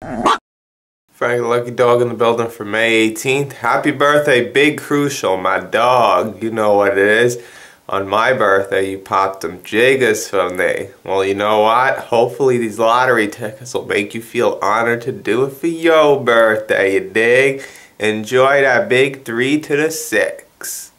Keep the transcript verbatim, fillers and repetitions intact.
Frankie the Lucky Dog in the building for May eighteenth. Happy birthday, Big Krucial, my dog. You know what it is. On my birthday, you popped them jiggas for me. Well, you know what? Hopefully these lottery tickets will make you feel honored to do it for your birthday, you dig? Enjoy that big three to the six.